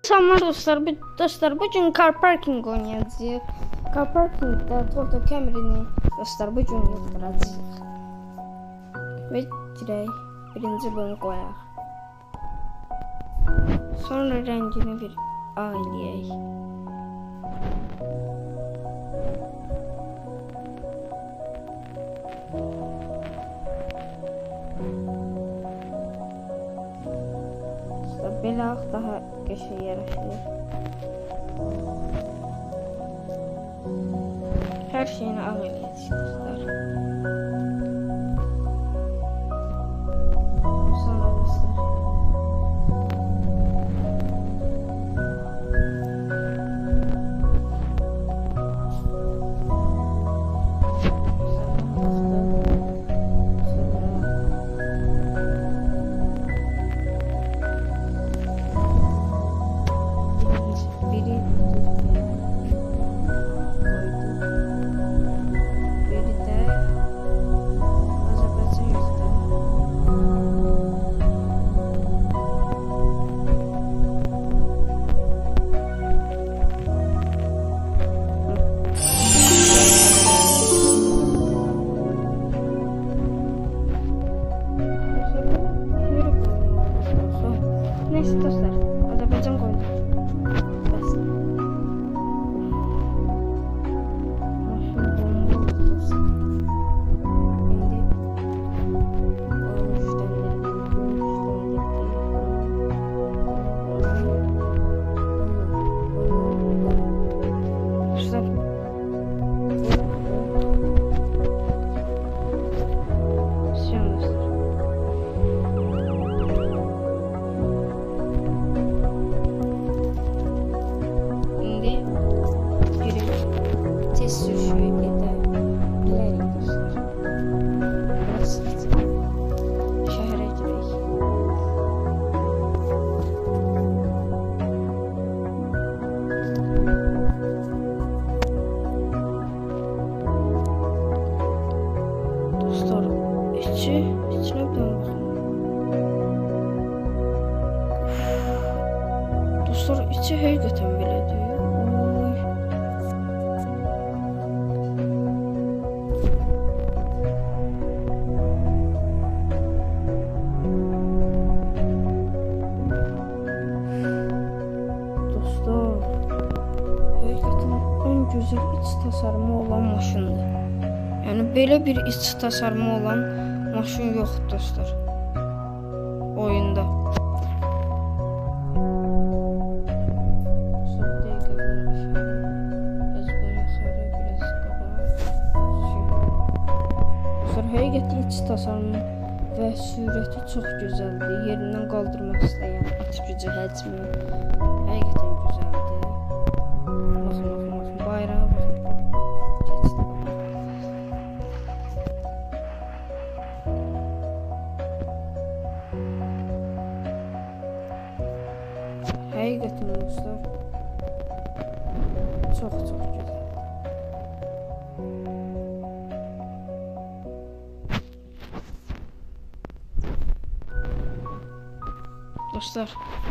Selamlar dostlar, bugün car parking oynayacağıq. Car parkingdə Toyota Camry-ni dostlar bugün yığdıracağıq. Və dirək birinci bunu qoyaq. Sonra rəngini bir ağ eləyək. Belə ağ daha qəşəng yaraşır. Hər şeyini ağ eləyəcək dostlar. Sonra dostlar. Neyse dostlar, Azərbaycan qoydum. Bəs. Maşın bomba dostlar. İndi dostlar. İçine bir tane bakın. Dostlar, içi həqiqətən belədir. Dostlar, həqiqətən ən gözəl iç tasarımı olan maşındır. Yəni belə bir iç tasarımı olan maşın yoxdur dostlar oyunda. Dostlar, həqiqətən iç tasarımı və sürəti çox gözəldir. Yerindən qaldırmaq istəyən at gücü həcmi həqiqətən gözəldir. Baxın, bayrağa baxın. Həqiqətən dostlar çox gözəl. Dostlar,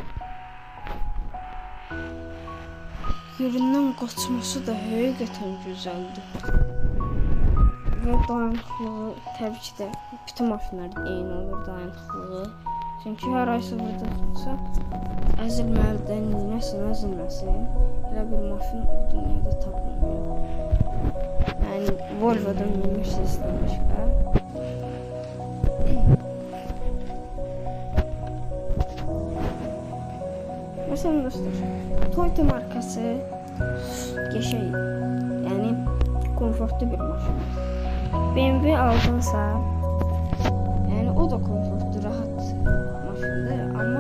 yerindən qaçması da həqiqətən gözəldir. Və dayanıqlığı təbii ki də bütün maşınlarda eyni olur dayanıqlığı. Çünki hər ay sıfırda tutsa əzilməlidir, nəsin əzilməsin. Elə bir maşın bu dünyada tapılmıyor. Yəni Volvo'dan minmişsizdən başqa. Məsələn dostlar, Toyota markası qəşəng, yəni komfortlu bir maşın. BMW aldınsa, yəni o da komfortlu, rahat maşındır, amma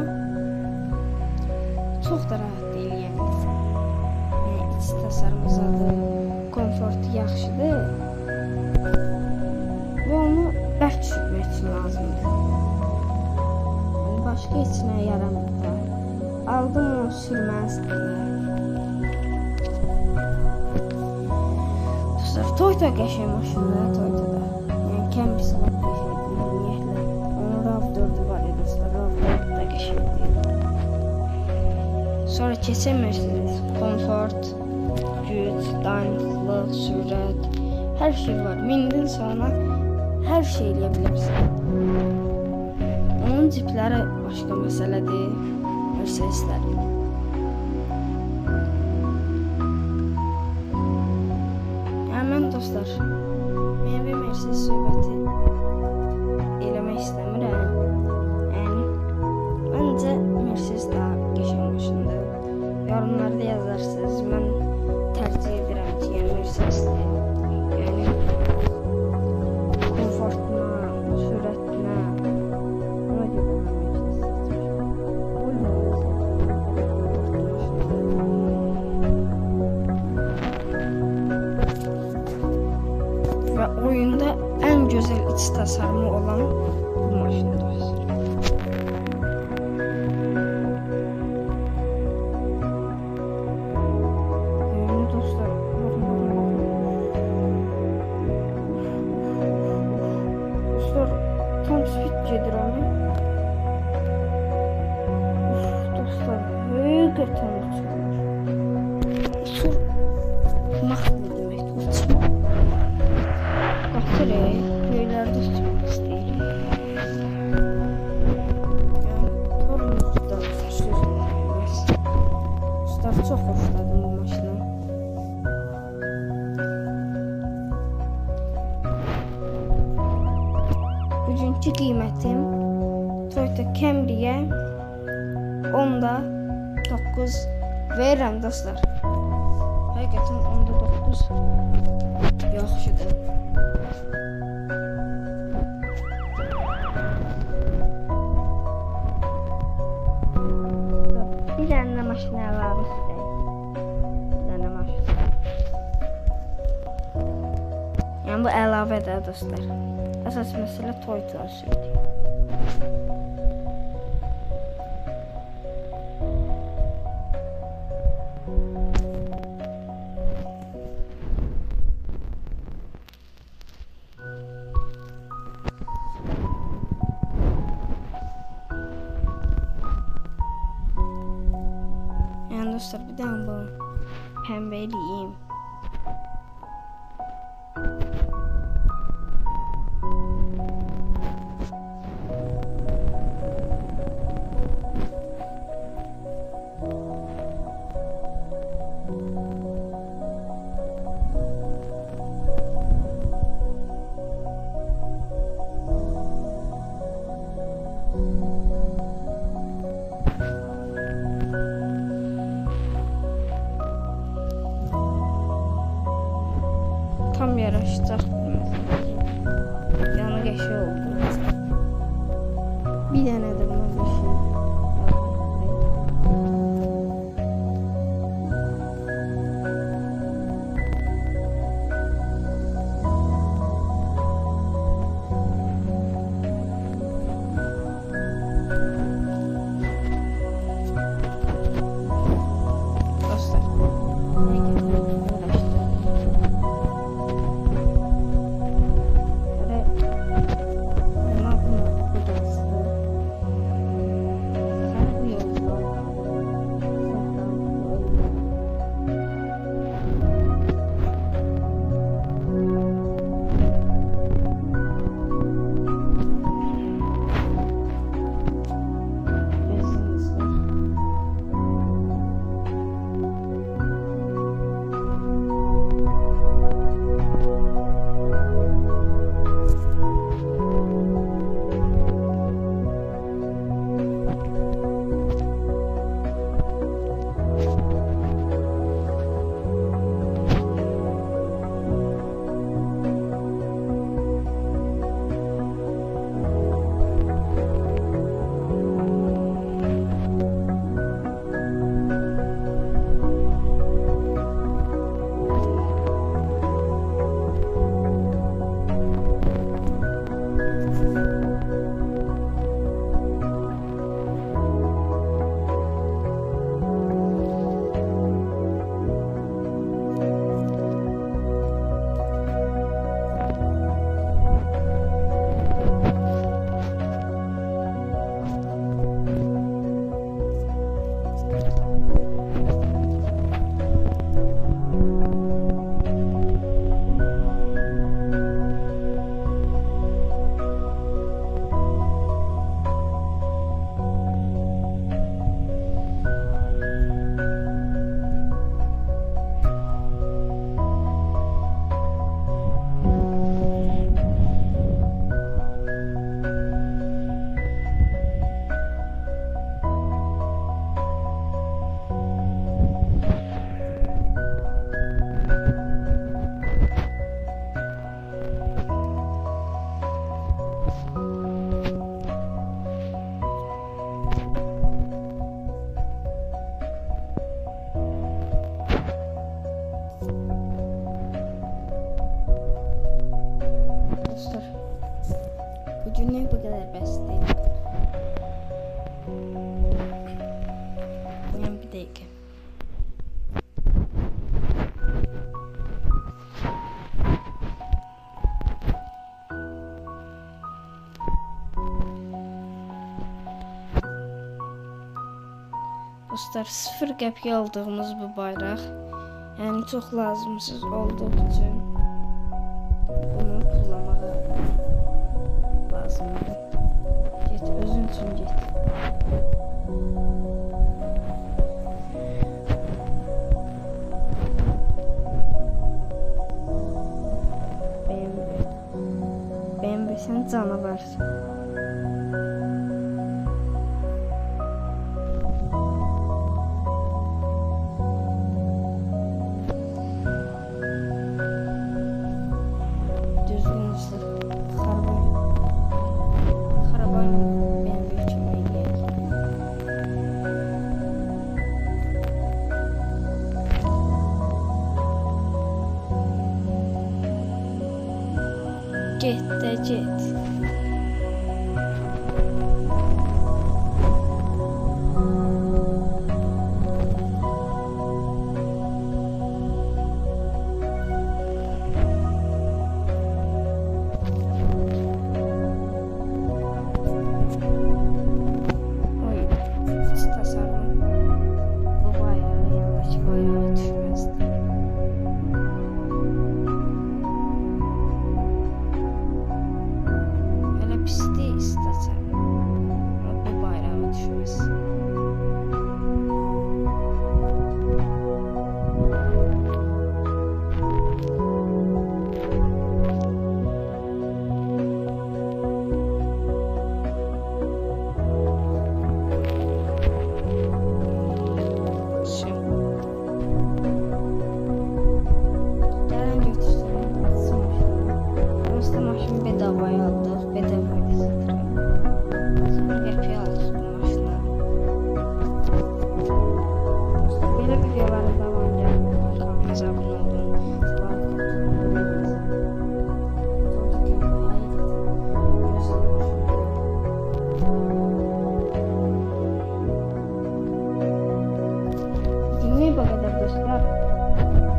çox da rahat deyil, yəni iç tasarımı zadı, komfortu yaxşıdır və onu bərk sürmək üçün lazımdır. Yəni başqa içinə yaramır da. Aldım onu sürməyə istəyirəm. Dostlar, Toyota qəşəng maşındır, Toyota'da. Yəni Camry-si var qəşəngdir, ümumiyyətlə. Onun RAV4-ü var ya dostlar, RAV4 da qəşəngdir. Sonra keçemirsiniz. Konfort, güc, dayanıqlıq, sürət, hər şey var. Mindin sonra hər şey eləyə bilərsən. Onun cipləri başqa məsələdir. Mercedeslərin. Yəni mən dostlar, BMW Mercedes söhbəti eləmək istəmirəm. Yəni məncə Mercedes daha qəşəng maşındır. Yorumlarda yazarsınız. Mən tərcih edirəm ki, yəni Mercedesdir. Yəni konfortuna, sürətinə, ona görə mən Mercedes seçmişəm. Və oyunda ən gözəl iç tasarımı olan bu maşındır. Tam speed gedir onu. Dostlar, həqiqətən uçur. Uçur. Max ne deməkdir? Uçma. Qatır, göylərdə uçmaq istəyir. Yəni, torumuzda söz olmaz. Dostlar, çox xoşladım bu maşını. Bugünkü qiymətim Toyota Camry-yə 10.9 verirəm dostlar. Həqiqətən 10.9 yaxşıdır. Bir dənə maşın əlavə istəyir. Bir dənə maşın. Yəni bu əlavədir dostlar. Əsas məsələ Toyota sürüdür. Yəni dostlar, bir dənə bu pəmbəliyim. Tam yaraşacaq. Yanı qəşəng oldu. Bir dənə də buna bir şey. Dostlar, dostlar, 0 qəpiyə aldığımız bu bayraq, yəni çox lazımsız olduğu üçün bunu kullanmağa lazımdır. Get, özün üçün get. BMW, sən canavarsın. Get de get. Oy, hiç tasarım bu bayrağın yanındaki bayrağı düşmezdi. Pisliği istəsən, bu bayrağı düşməz. Gələn götürsün, maşını bedavaya aldıq, bedavaya satırıq. Qəpiyə aldıq bu maşını. Belə videoların davamında kanalımıza abunə olun. Videoya bu qədər dostlar.